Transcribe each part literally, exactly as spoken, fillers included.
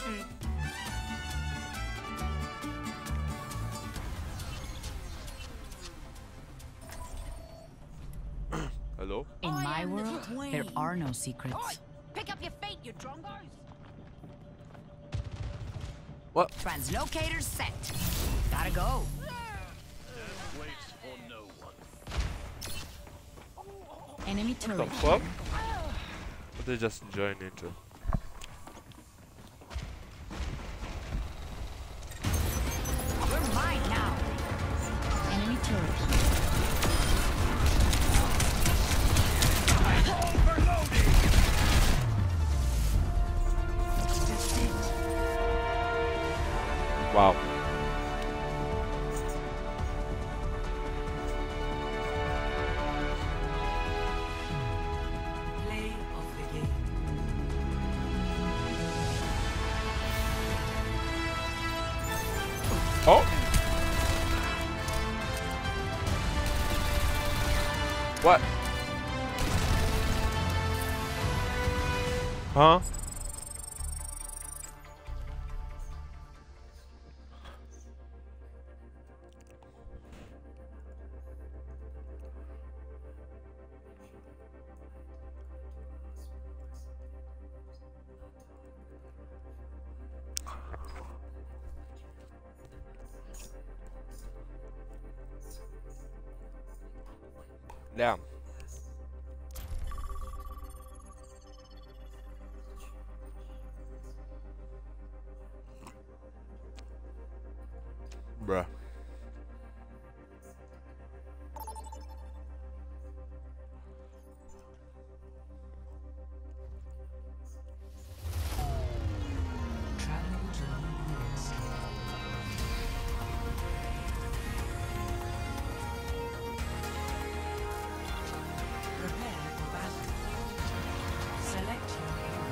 Hello? In my world, there are no secrets. Oi, pick up your feet, you drongos. What? Translocator set. Gotta go. Wait for no one. Enemy What the turret. fuck? What they just join into? We're mine now. Enemy turret. Wow. Play of the game. Oh! What? Huh? Damn. Bruh. Travel to ruins. Prepare for battle. Select your hero.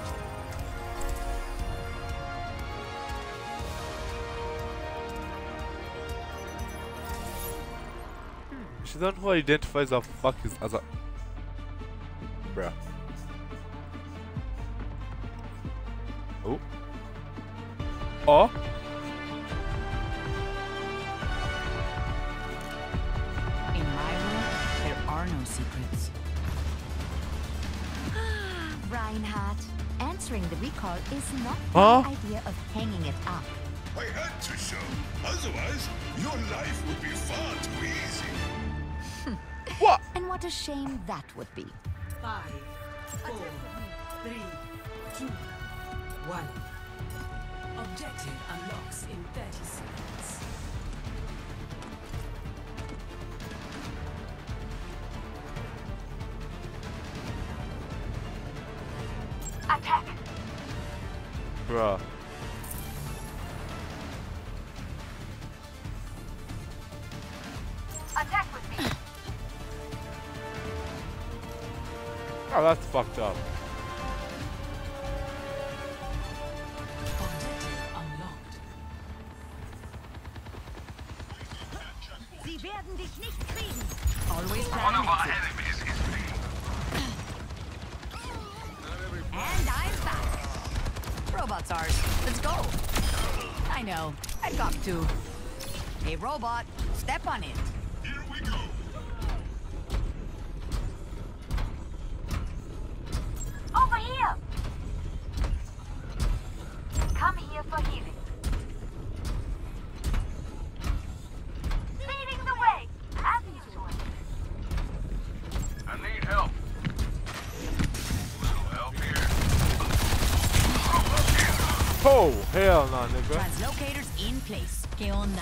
She's the one who identifies the fuck is as a. Bruh. Oh. Oh. In my world, there are no secrets. Reinhardt, answering the recall is not Huh? the idea of hanging it up. I had to show. Otherwise, your life would be far too easy. What? And what a shame that would be. Five, four, three, two, one. Objective unlocks in thirty seconds. Attack! Bruh. Attack with me! Oh, that's fucked up. Objective unlocked. Sie werden dich nicht kriegen! Always planning exit. And I'm back. Robot's ours. Let's go. I know. I got to. Hey, robot, step on it. Here we go. Over here! Come here for healing. Leading the way, as usual. I need help. Little help here. Oh, hell no, nigga. Translocators in place. ¿Qué onda?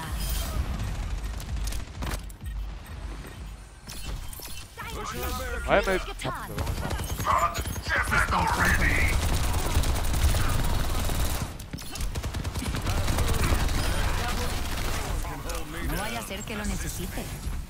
Why am I Getan. fucking the wrong one? Difficult ready. No vaya a ser que lo necesite.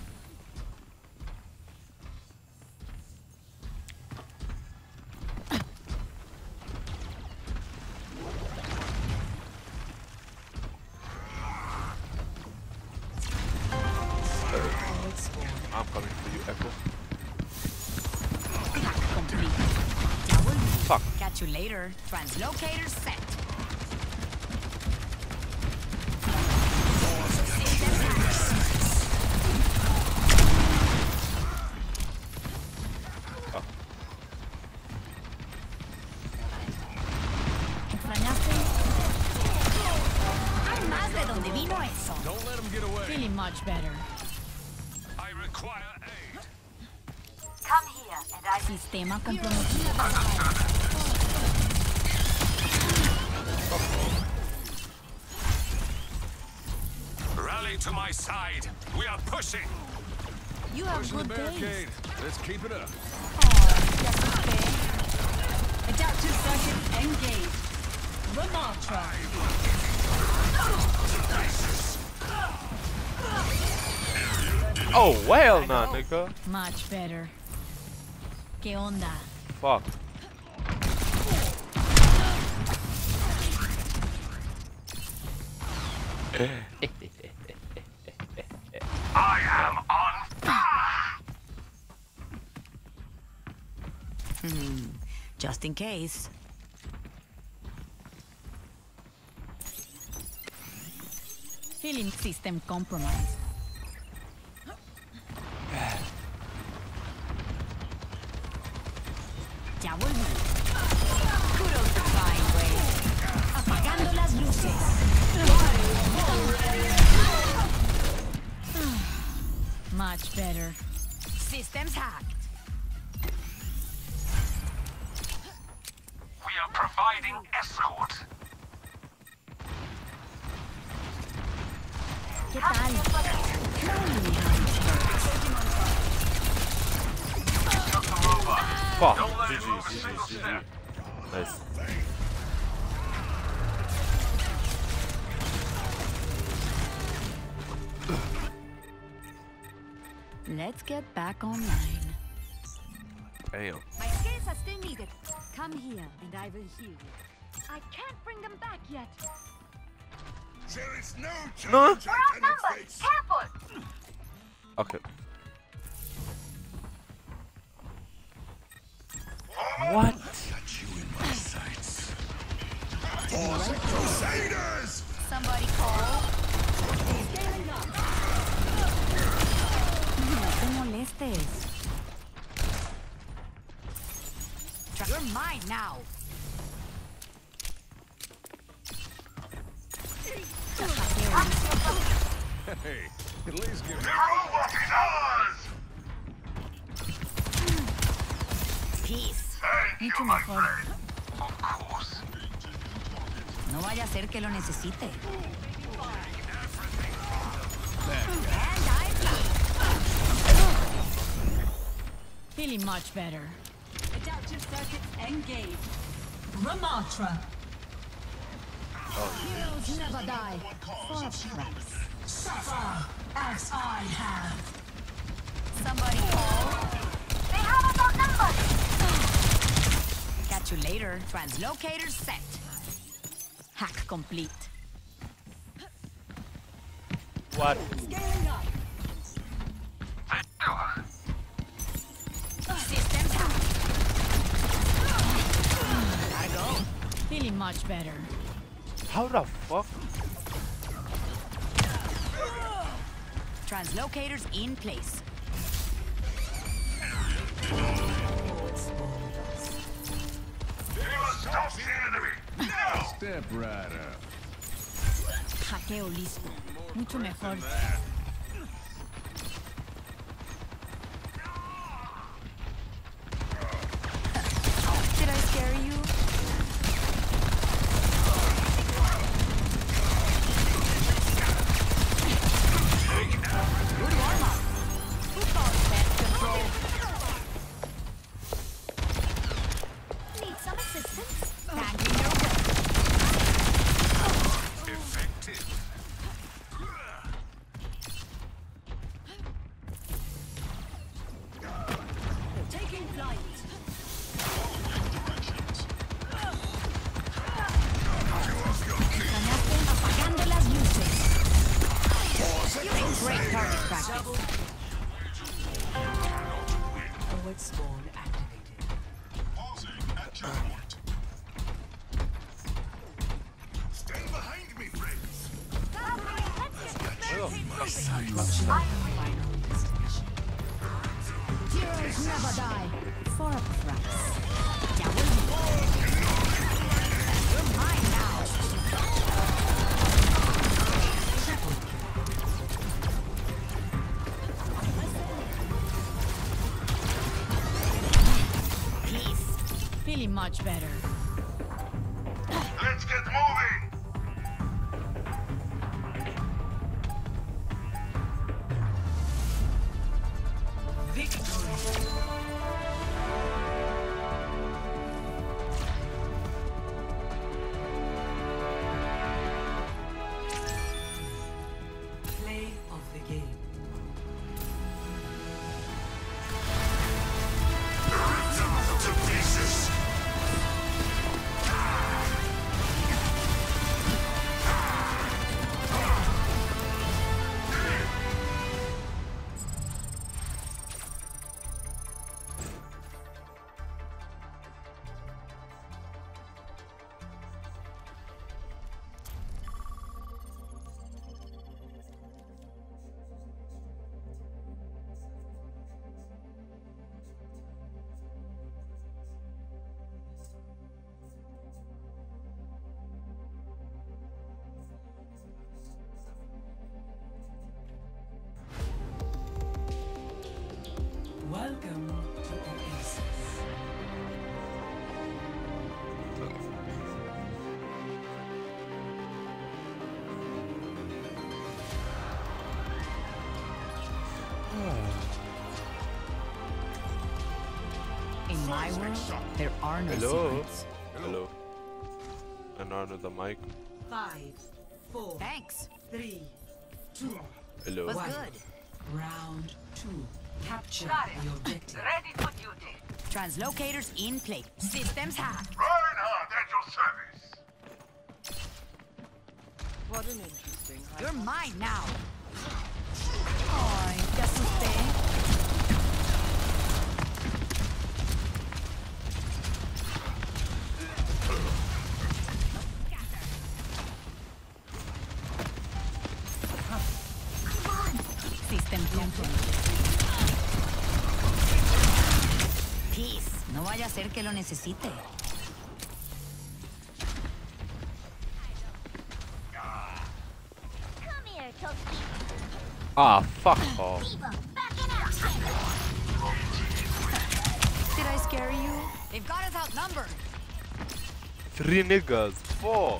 I'm coming for you, Echo. Hack complete. Double. Fuck. Catch you later. Translocator set. song. Don't let him get away. Feeling much better. I require aid. Come here, and I Sistema comprometido. Rally to my side. We are pushing. You have Pushing the good barricade. days. Let's keep it up. Adaptive circuit engaged. Ramaltra. Oh, well, nah, nigga. Much better. ¿Qué onda? Fuck. I am on fire. Hmm. Just in case. Feeling system compromised. Ya volví. Kudos to fine way. Apagando las luces. Much better. Systems hacked. We are providing escort. ¿Qué tal? Lonely Hunter. Fuck. G G, G G, G G. Nice. Let's get back online. Damn. My skills are still needed. Come here, and I will heal you. I can't bring them back yet. There is no No. challenge I cannot face. Careful! Okay. What? Got you in my sights. Force of Crusaders! Somebody call. No te molestes. You're mine now. Hey, at least give me robot is ours! Peace. Thank Mucho you, my mejor. friend. Of course. No vaya a ser que lo necesite. Feeling much better. Adaptive circuits engaged. Ramaltra. Heroes never die. For a price. Suffer as I have. Somebody call. They have us outnumbered! Catch you later. Translocator set. Hack complete. What? Systems hacked. Gotta go. Feeling much better. How the fuck? Translocators in place. Stop the enemy! Now! Step right up. Hackeo listo. Mucho mejor. Did I scare you? Good warm-up. Who calls that control? Need some assistance? Thanking your way. Effective. Taking flight. Ganaste apagando las luces. Great target practice. Forward spawn activated. Pausing at checkpoint. Stand behind me, friends. Final destination. Heroes never die. For a price. Ya volví. You're mine now. Much better. Let's get moving! Victory. Play of the game. To pieces! Welcome to Oasis. In my world, there are no Hello. secrets. Hello. And on the mic. Five, four, Thanks. three, two, Hello. Was one. good. Round two. Capture the objective. Translocators in place. Systems hacked. Reinhardt at your service! What an interesting. You're mine now. Ay, te asusté. System complete. Peace. No vaya a ser que lo necesite. Come here, Toki. Ah, fuck off. Diva, backing out. Did I scare you? They've got us outnumbered. Three niggas. Four.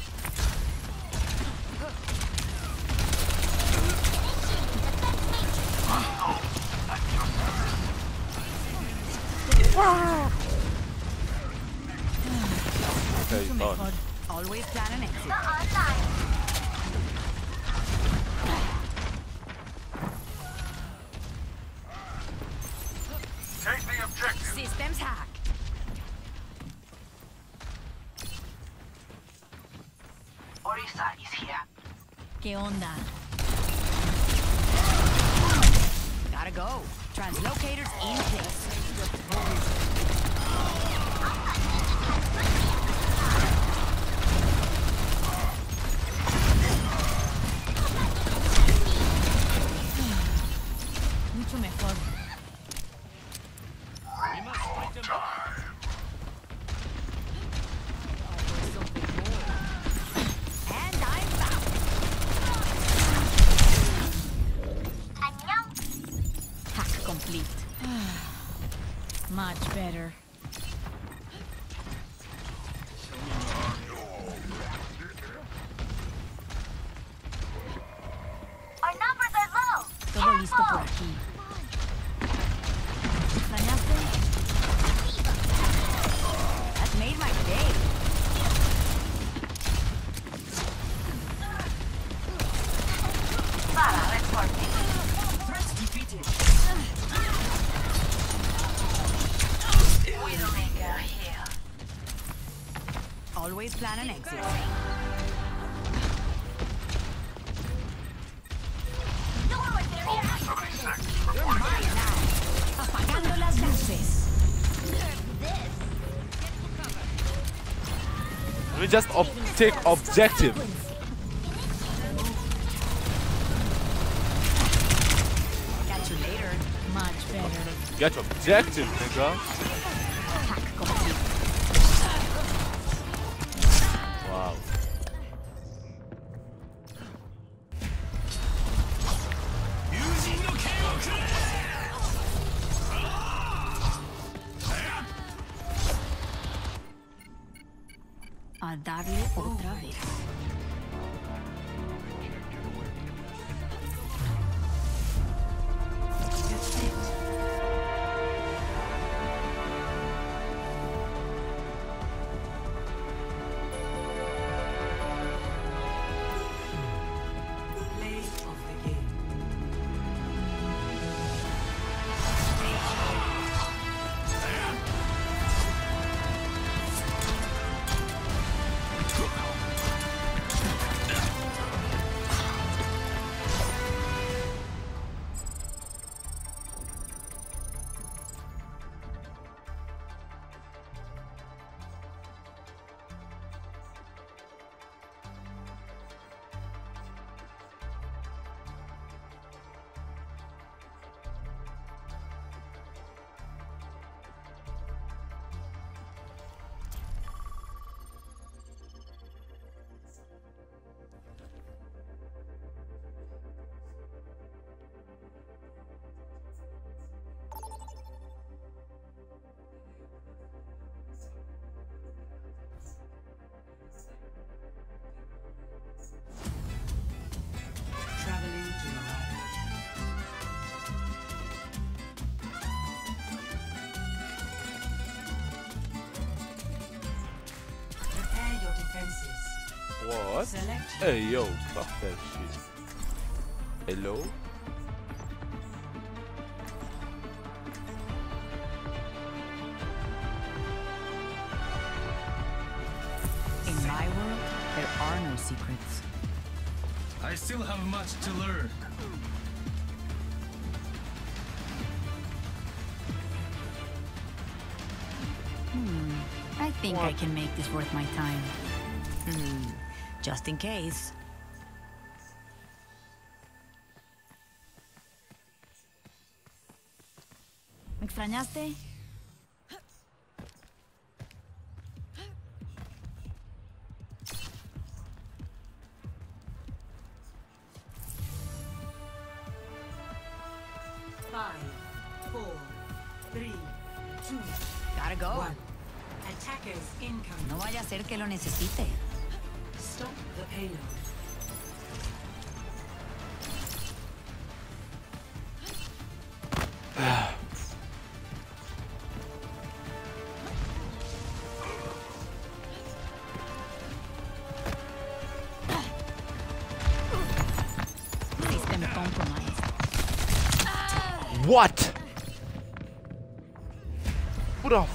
Okay, Mucho done. mejor. Always plan an exit. Online. Take the objective! Systems hacked. Orisa is here. ¿Qué onda? Gotta go. Translocators in place. Mucho mejor. And I'm back. Hack complete. Much better. Our numbers are low. Todo listo por aquí. ¿Extrañaste? That made my day. Threats defeated. Always plan an exit. You're mine now. Apagando las luces. Let me just ob take objective. Catch you later. Much better. Get objective, nigga. Hack complete. Wow. A darle otra vez. Play of the game. Traveling to Morale. Prepare your defenses. What? Select Hey yo, fuck that shit. Hello? In my world, there are no secrets. I still have much to learn. I think I can make this worth my time. Hmm. Just in case. ¿Me extrañaste? five, four, three, two, Gotta go. one. Attackers incoming. No vaya a ser que lo necesite. Stop the payload. System compromised. What? What the f-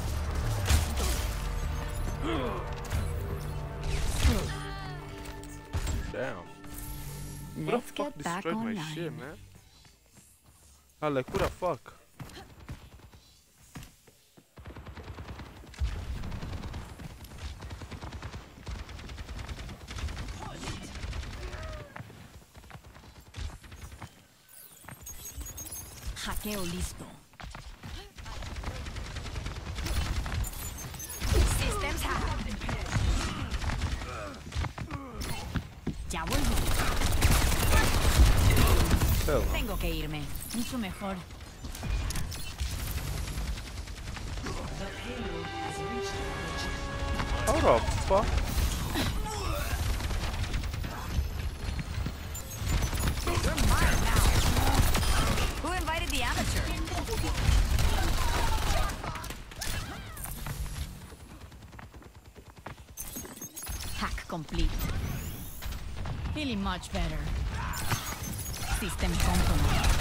Damn. Who the Let's fuck get back destroyed my shit, online. man? I like, who the fuck? Hackeo listo. Systems hacked. Ya volví. Hell. Tengo que irme. Mucho mejor. The payload has reached the How the fuck? You're mine now. Who invited the amateur? Hack complete. Feeling much better. System compromised.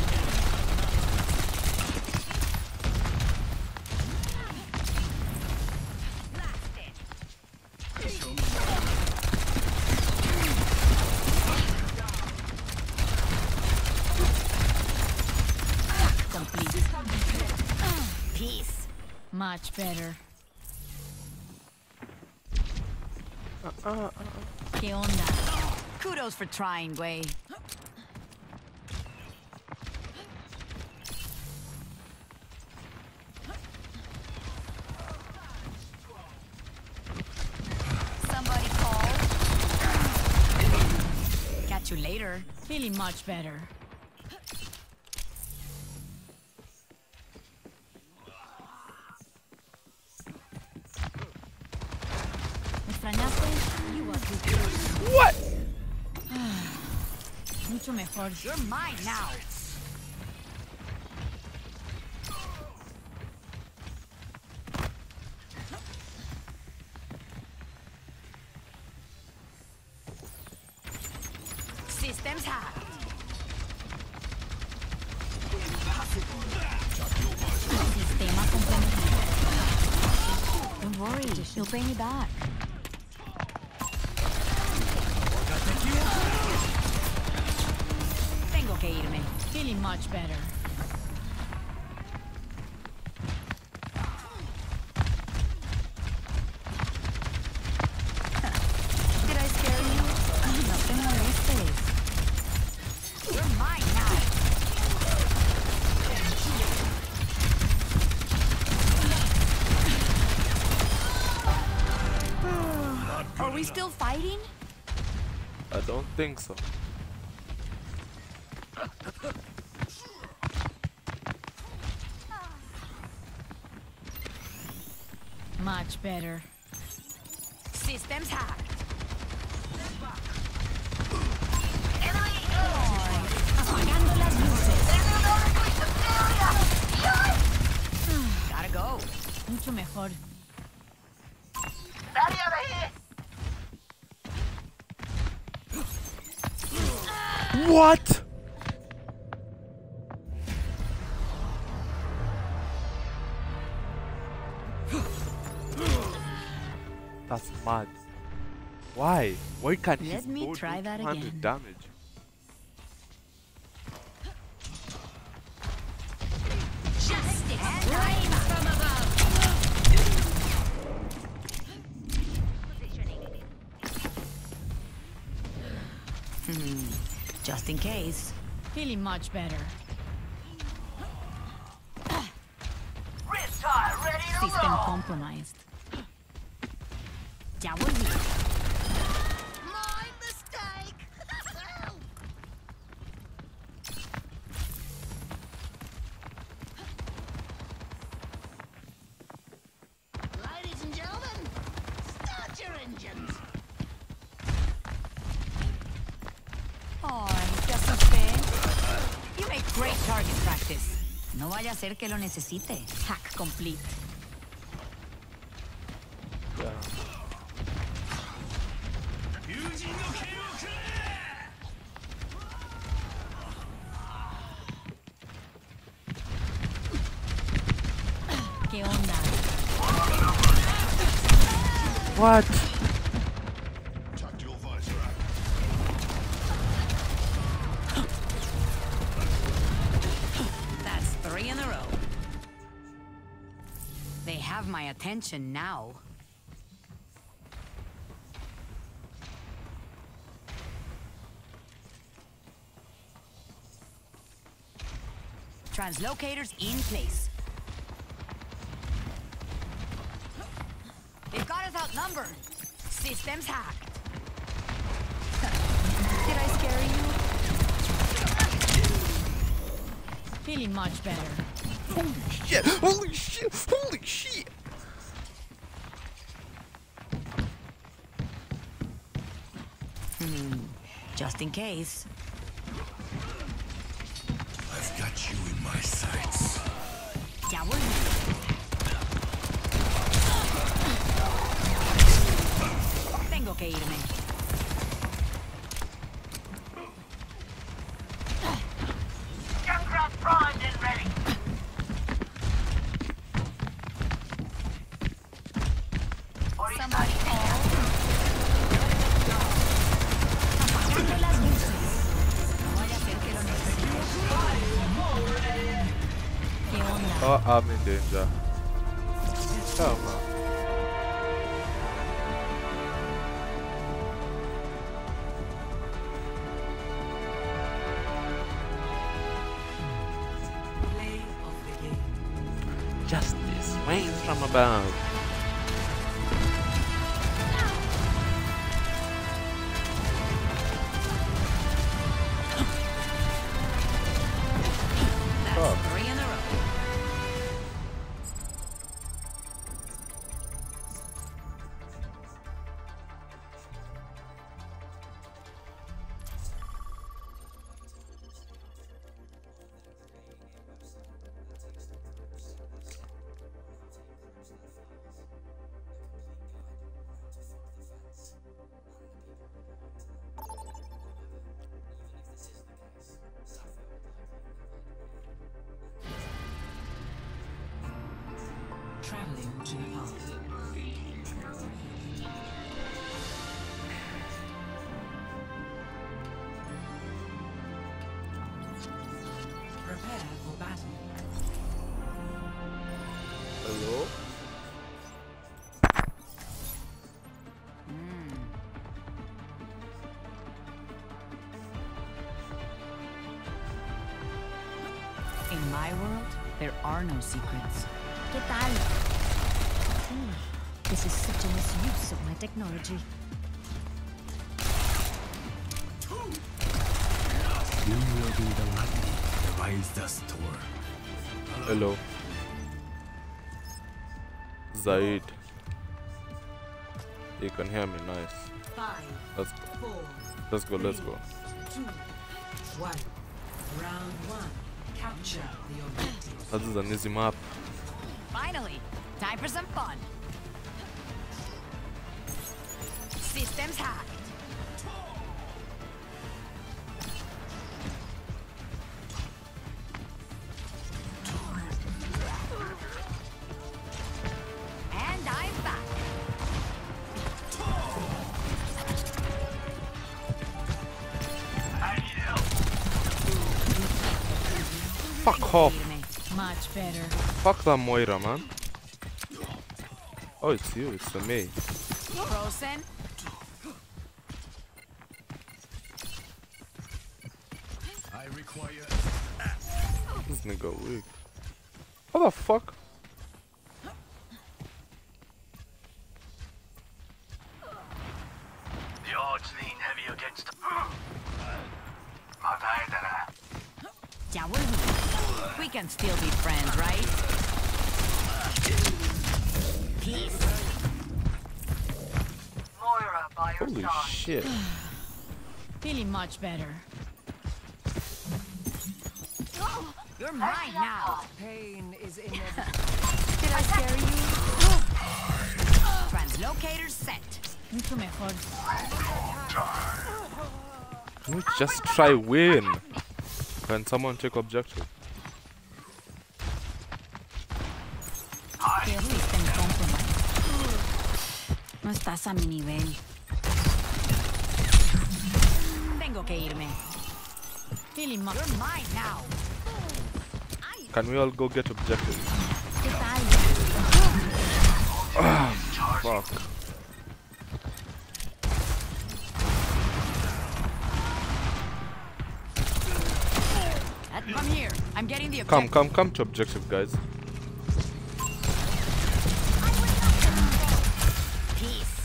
Complete. Peace. Much better. ¿Qué onda? Kudos for trying, güey. Somebody call. Catch you later. Feeling much better. extrañaste? You are too good. What? Mucho mejor. You're mine now. Systems hacked. Sistema complementado. Don't worry, you'll pay me back. Tengo que irme. Feeling much better. Did I scare you? No te molestes. You're mine now. Are we still fighting? I don't think so. Much better. Systems hacked. Apagando las luces. Gotta go. Mucho mejor. What? That's mad. Why? Why can't he Let me still try do that two hundred again. damage? Justice reigns from above. Hmm. Just in case. Feeling much better. System compromised. Ya volví. My mistake. Ladies and gentlemen, start your engines. Ay, ¿te asusté? You make great target practice. No vaya a ser que lo necesite. Hack complete. Yeah. ¿Qué onda? What? Tactical visor out. That's three in a row. They have my attention now. Translocators in place. They've got us outnumbered. Systems hacked. Did I scare you? Feeling much better. Holy shit! Holy shit! Holy shit! Hmm. Just in case. I've got you in my sights. Ya volví. Tengo que irme. Junkrat primed and ready. Somebody call. Apagando las luces. No vaya a ser que lo necesite. ¿Qué onda? Oh, I'm in danger. Come on. Play of the game. Justice reigns from above. That's Oh. three in a row. Traveling to Nepal. Prepare for battle. Hello? In my world, there are no secrets. ¿Qué tal? Hmm, This is such a misuse of my technology. You will be the lightning that rides the storm. Hello. Zaid. You can hear me, nice. Five, Let's go. four, Let's go, let's go. two, one. Round one. Capture the objective. This is an easy map. Finally, time for some fun. Systems hacked. And I'm back. Fuck off. Much better. Fuck that Moira, man. Oh, it's you, it's the me. Frozen. I require. This nigga weak. What the fuck? The odds lean heavy against. Ya volví. We can still be friends, right? Peace. Moira by your Holy side. shit. Feeling much better. You're mine now. Pain is inevitable. Did I scare you? Translocator set. Mucho mejor. Can we just try win? When someone take objective. El system compromised. No estás a mi nivel. Tengo que irme. Feeling much. You're mine now. Can we all go get objective? ¿Qué tal? Fuck. Come here. I'm getting the Come, objective. come, come to objective, guys. Peace.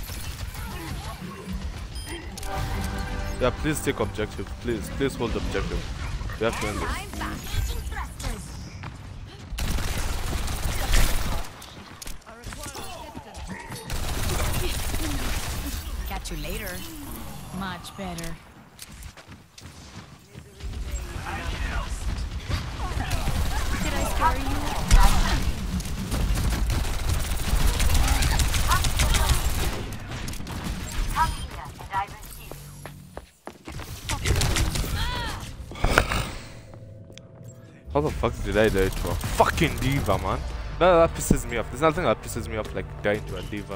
Yeah, please take objective. Please, please hold objective. We have to end this. I'm back. Catch you later. Much better. Did I scare you? Come here and I will heal you. How the fuck did I die to a fucking diva, man? That, that pisses me off. There's nothing that pisses me off like dying to a diva.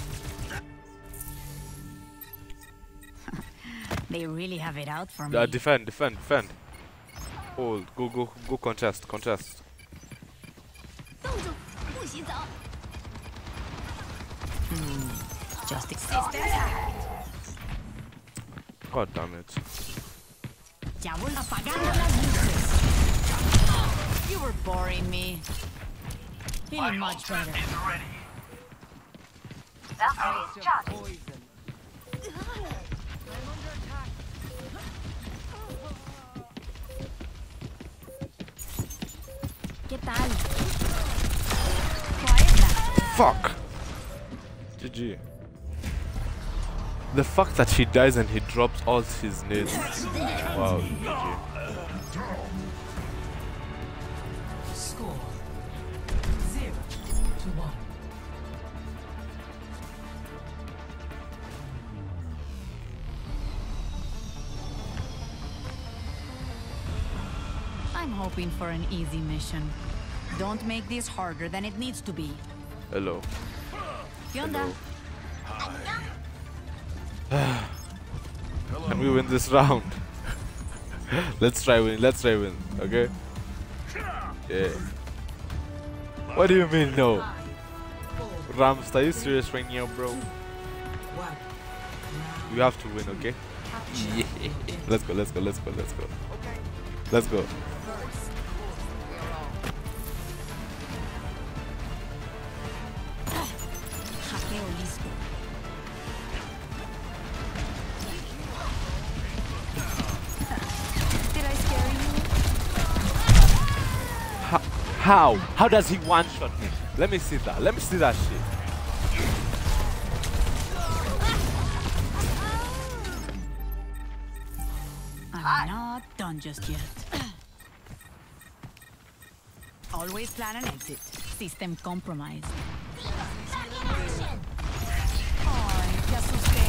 They really have it out for me. Uh, defend, defend, defend. Hold, go, go, go contest, contest. Just exist. God damn it. Ya vuelvo apagando las luces. You were boring me. Feeling much better. That means charge. Poison. ¿Qué tal? Fuck! G G. The fact that he dies and he drops all his nades. Wow, G G. Score zero to one. I'm hoping for an easy mission. Don't make this harder than it needs to be. Hello. ¿Qué onda? Can we win this round? Let's try win. Let's try win. Okay. Yeah. What do you mean no? Rams, are you serious right now, bro? You have to win, okay? Yeah. Let's go. Let's go. Let's go. Let's go. Let's go. How? How does he one-shot me? Let me see that. Let me see that shit. I'm not done just yet. Always plan an exit. System compromised. Ay, te asusté.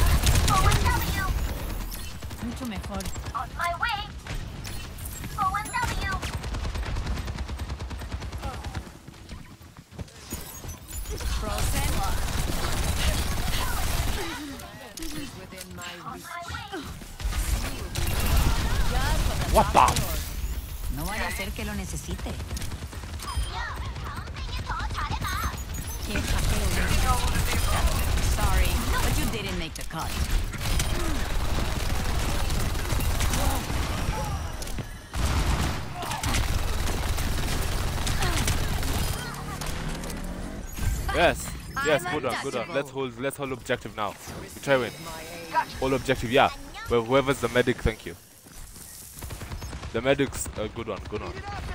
Mucho mejor. On my way. O M W. Frozen. Within my reach. What the? No vaya a ser que lo necesite. ¿Qué hackeo? Sorry, but you didn't make the cut. Yes, yes, good on, good on. Let's hold, let's hold objective now. We try win. Hold objective, yeah. Well, whoever's the medic, thank you. The medic's a good one, good one.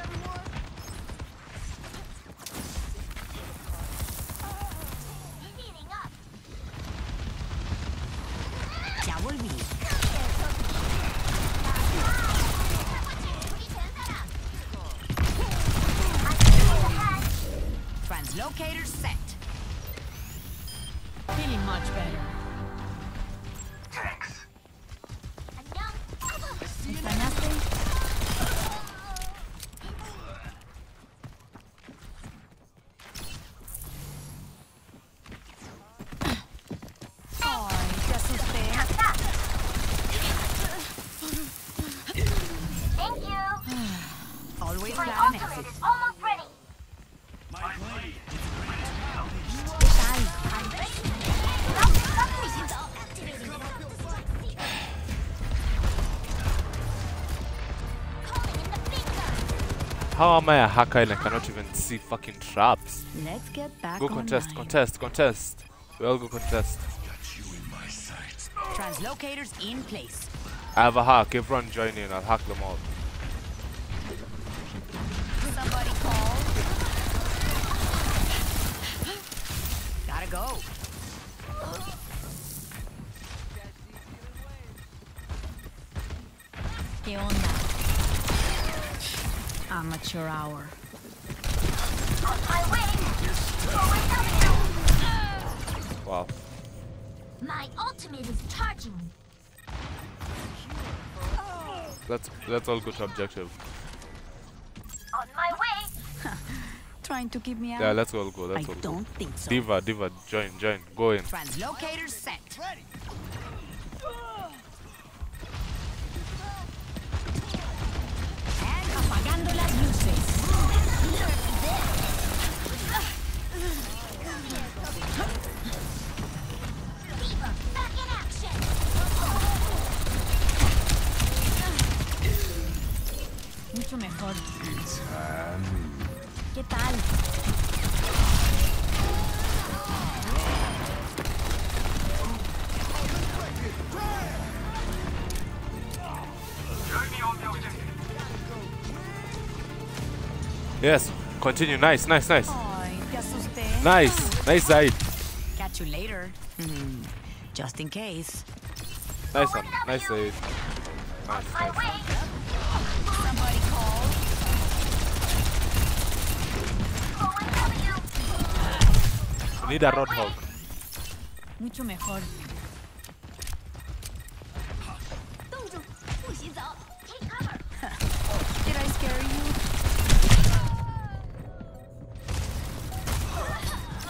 Ya volví. Translocator set. Feeling much better. Thanks. ¿Me extrañaste? Ay, te asusté. Thank you. Always My plan an ultimate exit. is almost ready. How am I a hacker and I cannot even see fucking traps? Let's get back Go contest, online. contest, contest. We all go contest. Translocators in place. I have a hack. Everyone join in. I'll hack them all. Somebody call. Gotta go. ¿Qué onda? Amateur hour. On my way. O M W. Wow. My ultimate is charging. Let's let's all go to objective. On my way. Trying to keep me out? Yeah, let's all go. I Let's all go. don't think so. Diva, Diva, join, join. Go in. Translocators set. And apagando las luces. Back in action. Mucho mejor. ¿Qué tal? Yes, continue. Nice, nice, nice. Ay, te asusté. Nice, nice side. Catch you later. Hmm. Just in case. Nice one, nice side. Nice, My nice. way. Somebody call. O M W. Need a roadhog. Mucho mejor. Take cover. Did I scare you?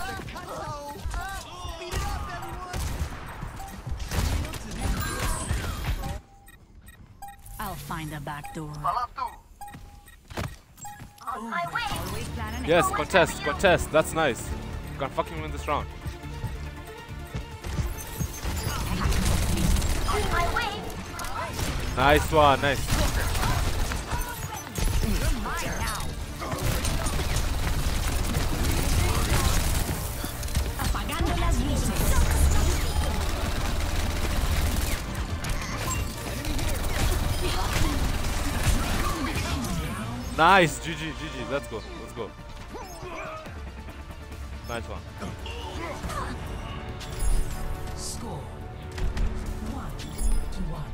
find a back door. On my way. Always plan an Yes, contest, contest. That's nice. You can fucking win this round. On my way. Nice one, nice. Mine now. Apagando las luces. Nice, G G, G G. Let's go, let's go. Nice one. Score one to one.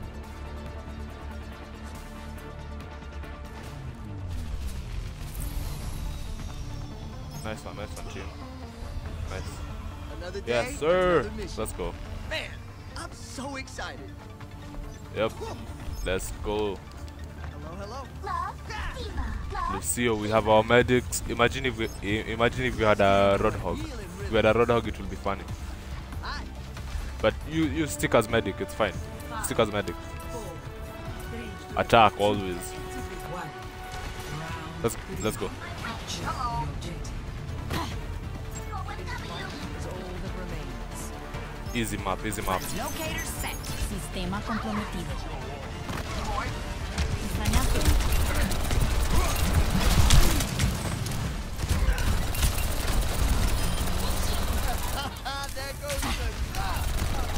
Nice one, nice one, team. Nice. Another day, Yes, sir. another mission. Let's go. Man, I'm so excited. Yep. Let's go. Hello, hello. Love, Dima. Love. Lucio, we have our medics. Imagine if we i- imagine if we had a roadhog. If we had a roadhog, it would be funny. Hi. But you you stick as medic, it's fine. Stick as medic. Four, three, Attack always. one. Round Let's let's go. capture the objective. All that remains. Easy map, easy map. Locator set. Sistema comprometido. Extrañaste. Ah, there goes the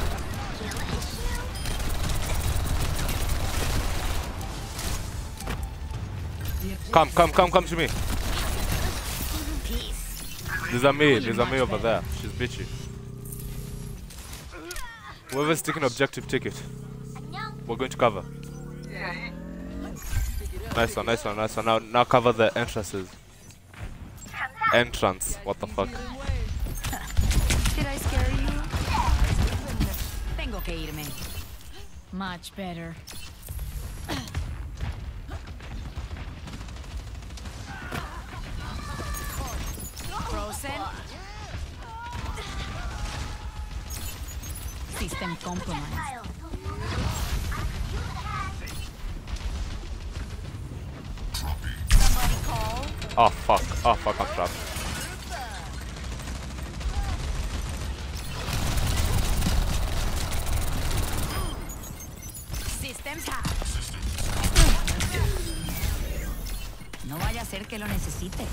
Come, come, come, come to me. There's a me, there's a me over there. She's bitchy. Whoever's taking objective, take it. We're going to cover. Nice one, nice one, nice one. Now, now cover the entrances. Entrance. What the fuck? Did I scare you? Tengo que irme. Much better. Frozen. System compromised. Somebody call. Oh fuck. Oh fuck, I'm trapped. Systems hacked. No vaya a ser que lo necesite.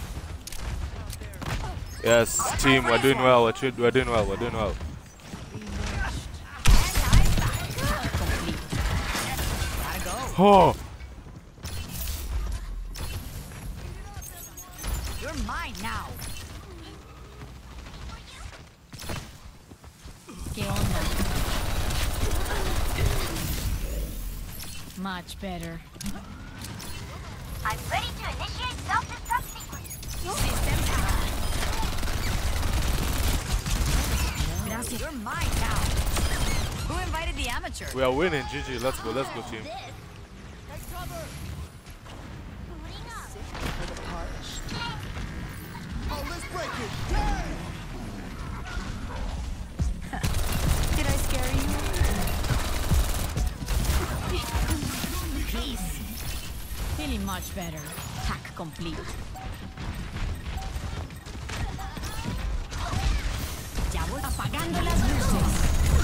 Yes, team, we're doing well. We're, tr- we're doing well. We're doing well. Complete. Gotta go. Oh, You're mine now. ¿Qué onda? Much better. I'm ready to initiate self-destruct sequence. Systems hacked. Gracias. You're mine now. Who invited the amateur? we are winning. G G. Let's go. Let's go, team. Oh, let's break it. Did I scare you? Peace. Feeling much better. Hack complete. Ya voy apagando las luces.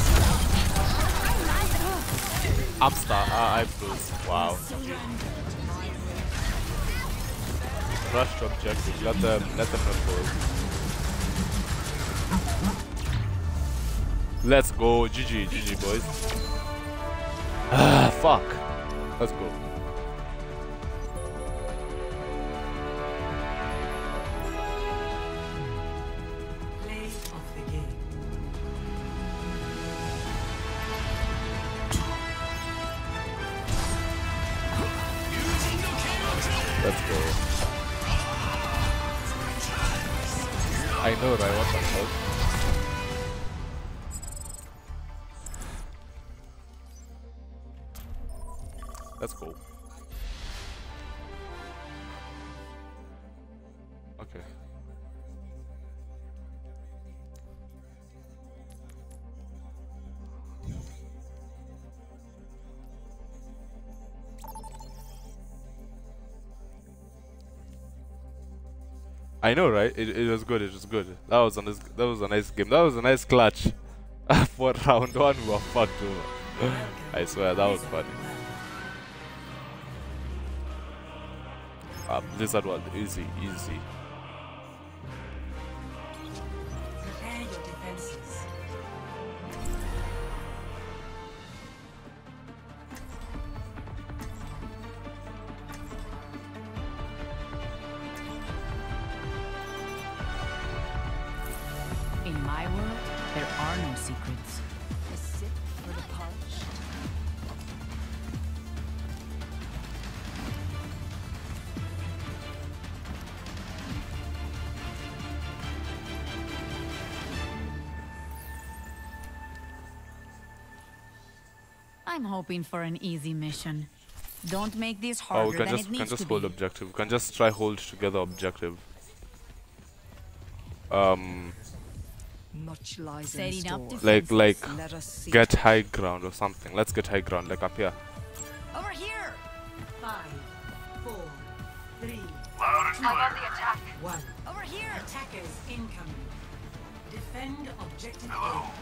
I'm star. Uh, I'm close. Wow. Rush to objective. Let them. Let them not go. Let's go. G G. G G, boys. Ah, fuck. Let's go. Play of the game. Let's go. I know, right? What the fuck? Let's go. Okay. I know, right? It, it was good. It was good. That was a nice. That was a nice game. That was a nice clutch. For round one, we were fucked over. I swear that was funny. Ah, Blizzard was easy, easy. Prepare your defenses. In my world, there are no secrets. A sip for the parched. I'm hoping for an easy mission. Don't make this harder Oh, we can than just it we can needs just to hold be. objective. We can just try hold together objective. Um, Much lies Setting in up store. like like Let us see. get high ground or something. Let's get high ground, like up here. Over here! Five, four, three, Loud and I got clear. the attack. one. Over here! Attackers incoming. Defend objective Hello. A.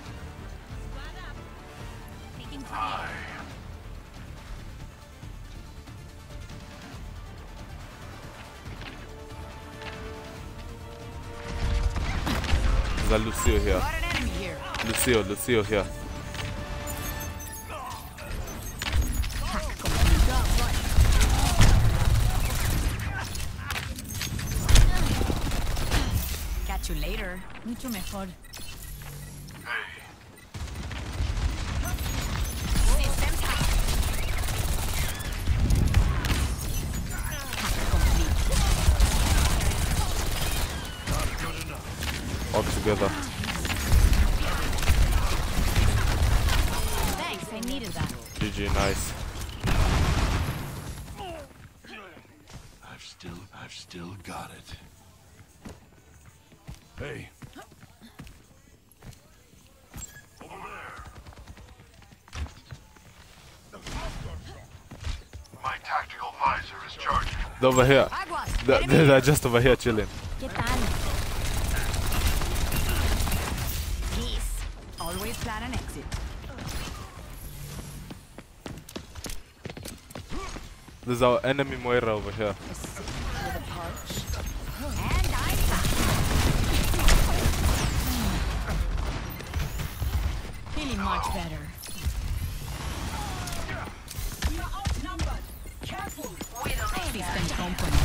Taking Hi. There's a Lucio here. Got an enemy here. Lucio, Lucio here. Catch you later. Mucho mejor. Hey. Systems hacked. Hack complete. Not good enough. All together. Thanks, I needed that. G G, nice. I've still, I've still got it. Hey, Over there. My tactical visor is charging. They're over here. Aguas. They're, enemy they're here. just over here chilling. ¿Qué tal? Peace. Always plan an exit. There's our enemy Moira over here. And I'm back. Feeling much better. System company.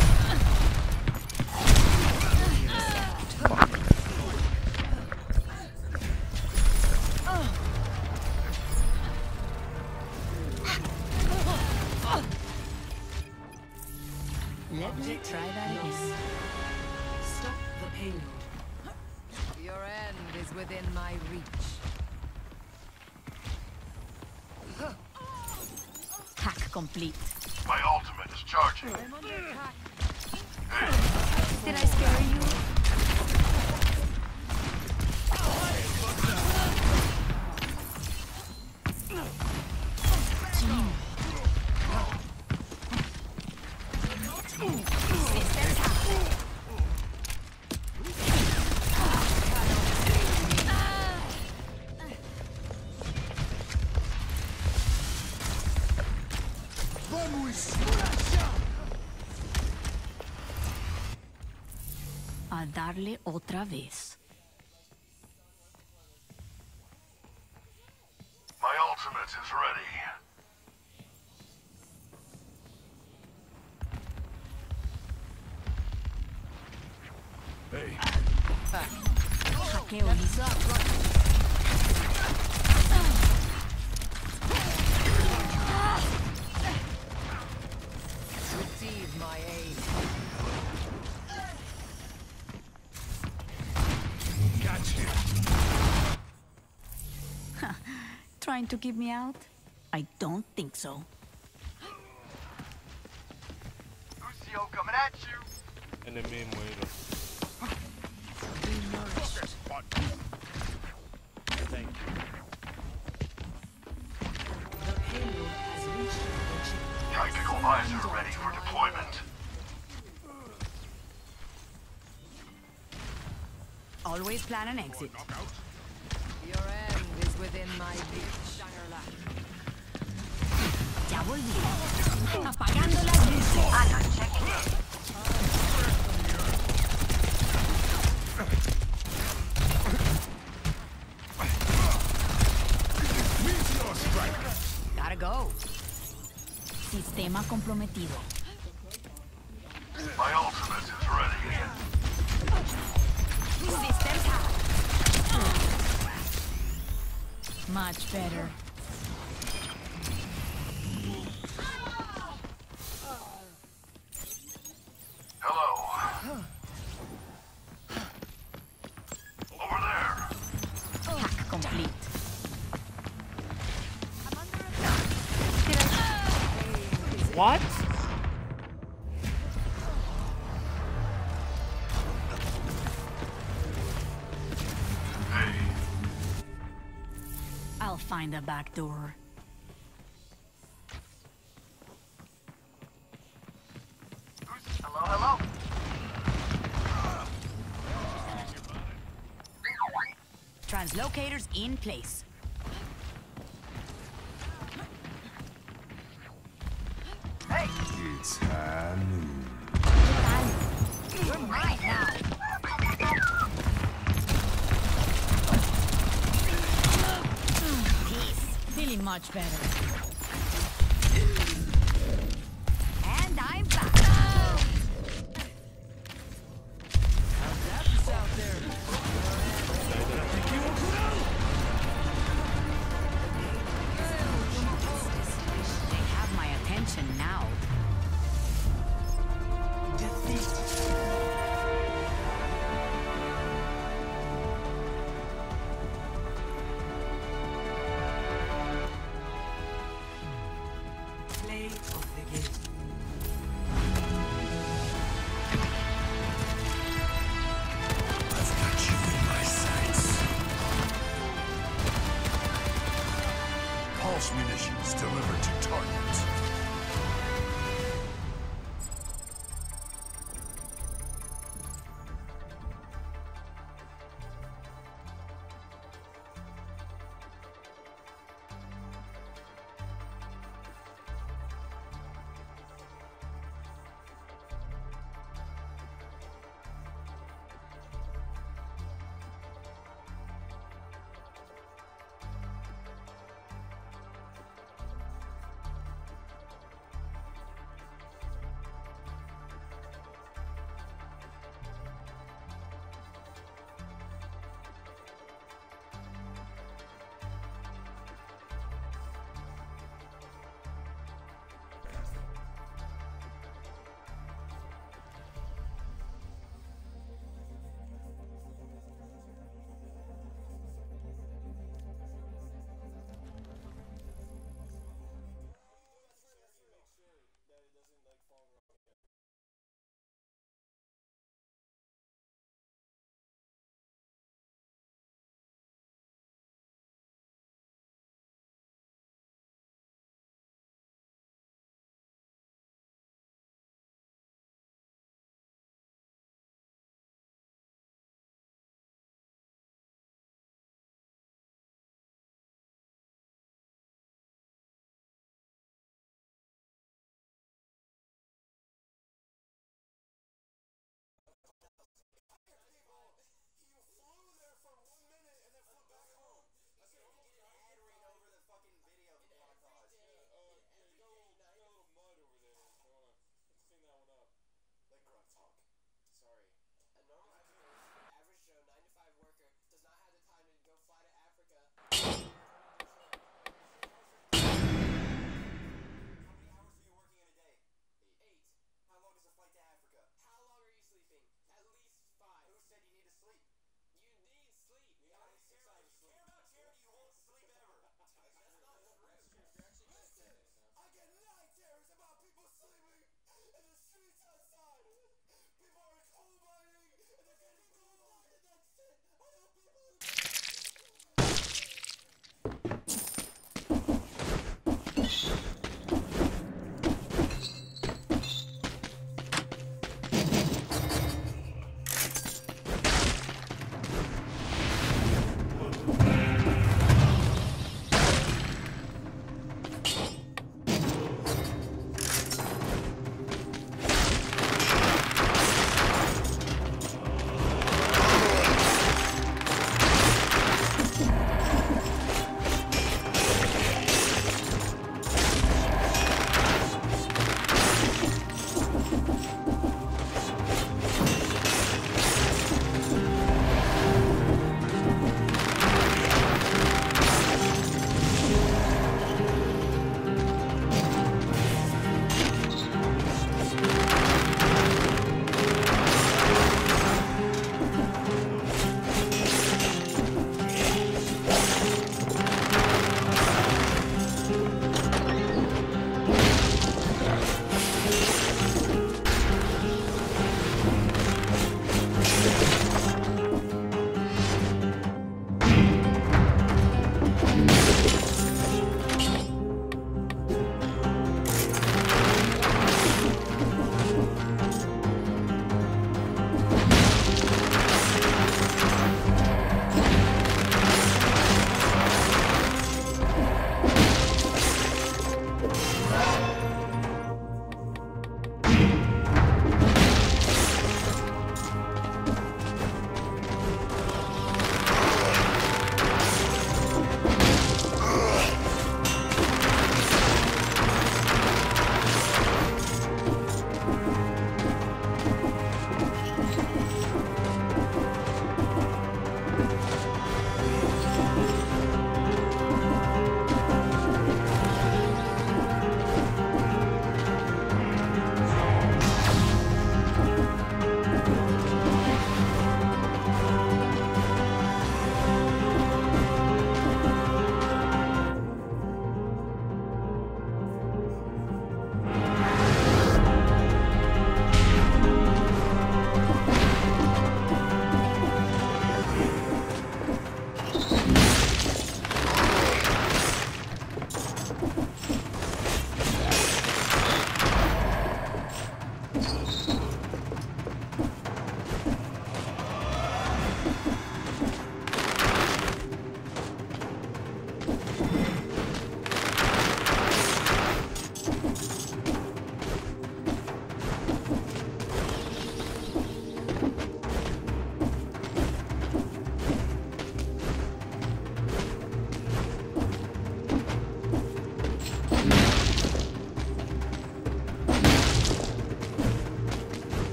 Let me try that again. Stop the payload. Your end is within my reach. Hack complete. My ultimate is charging. Did I scare you? Gene. Systems hacked. A darle otra vez. My ultimate is ready. hey, Hackeo listo. Receive my aid. gotcha. Trying to keep me out? I don't think so. Lucio coming at you. Enemy Moira. Be nourished. Thank you. The payload has reached your objective. Tactical visor ready for deployment. Always plan an exit. Your end is within my reach. Ya volví. Apagando las luces. Ana, checking in. Gotta go. Sistema comprometido. My ultimate is ready. Systems high. Much better. Hello. Over there. Hack complete. What? I'll find a back door. Hello, hello. Translocators in place. Hey, It's Hanu. You're mine now. Peace. Feeling much better. And I'm back. They have my attention now. Play of the game. I've got you in my sights. Pulse munitions delivered to target.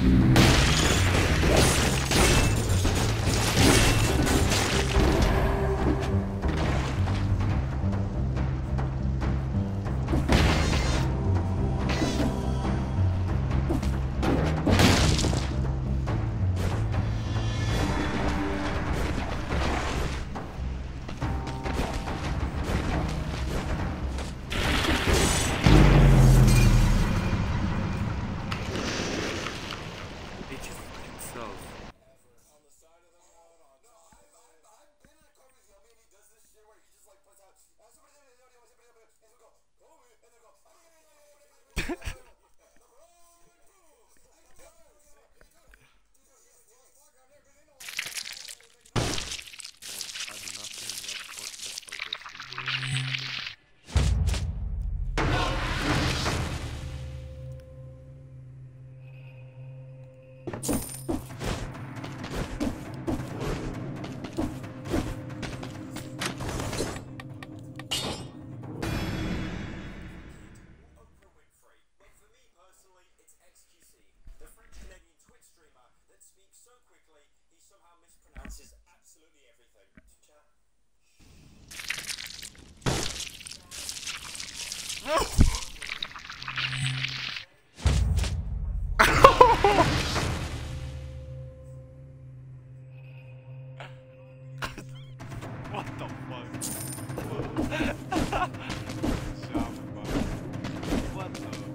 What the fuck? What the fuck?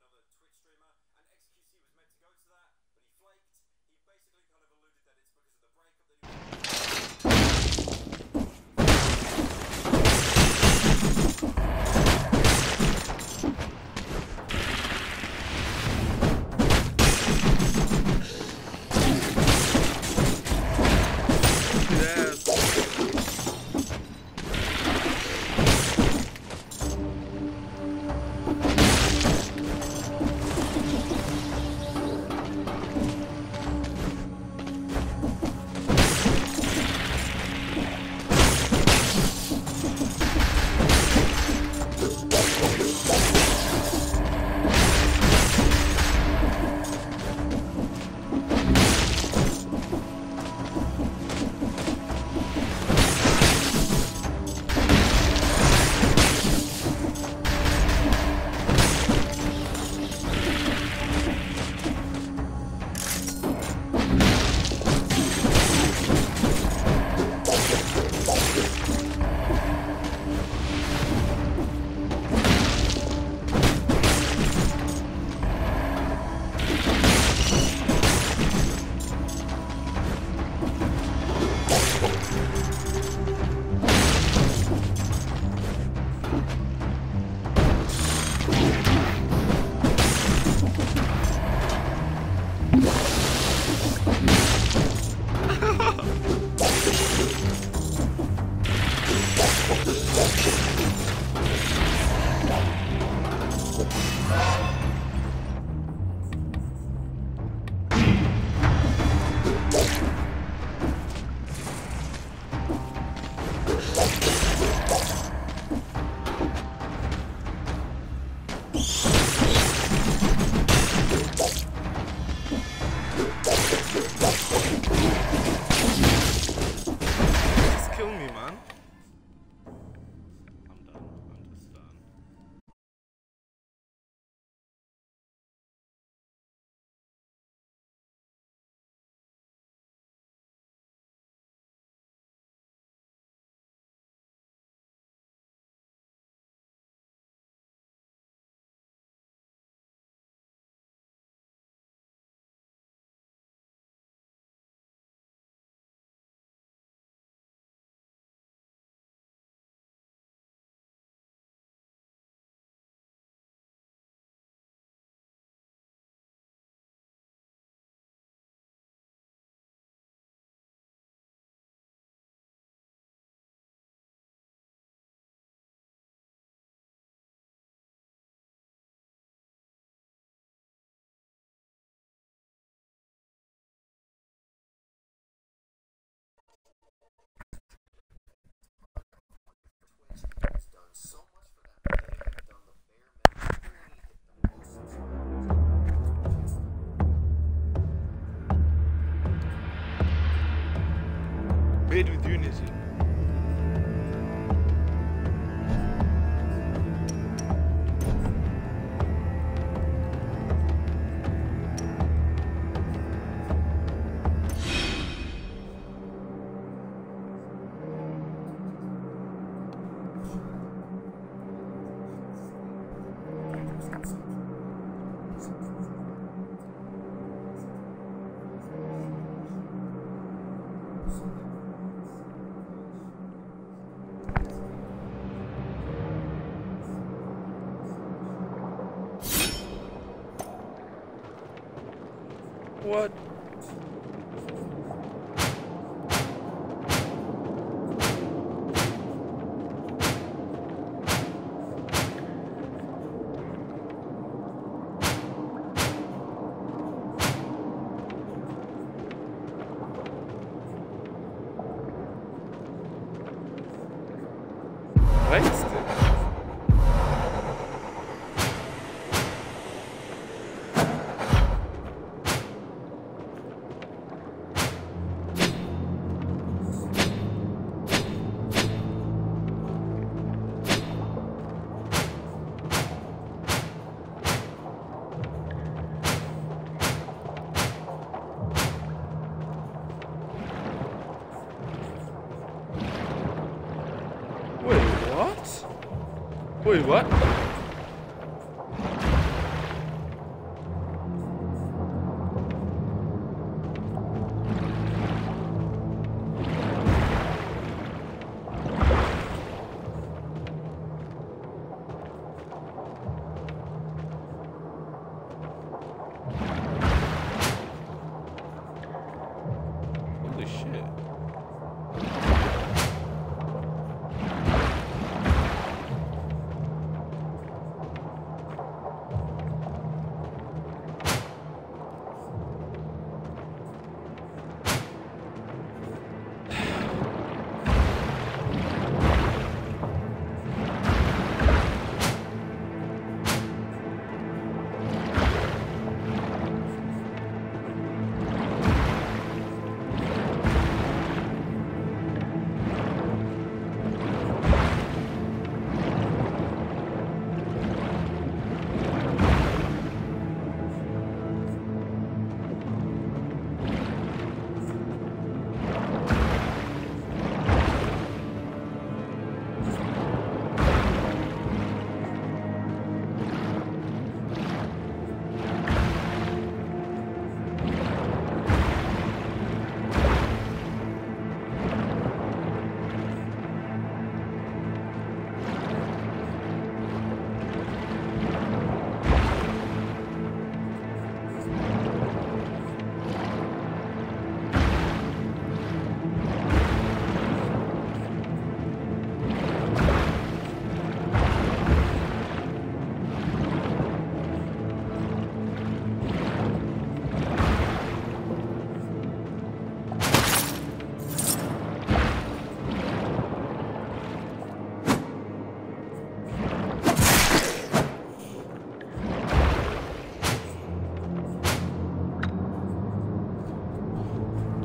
another Twitch streamer, and X Q C was meant to go to that, but he flaked. He basically kind of alluded that it's because of the breakup that he Made with Unity. What? Wasted. Wait, what?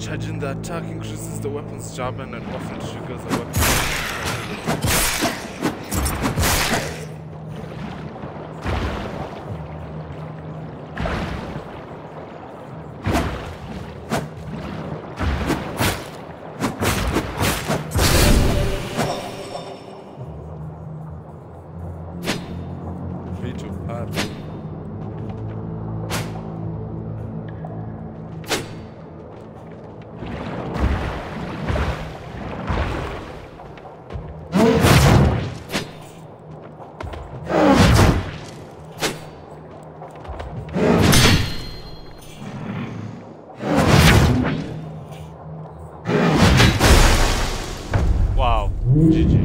Charging the attack increases the weapon's jab and often triggers a weapon. Free to pad. Wow. G G.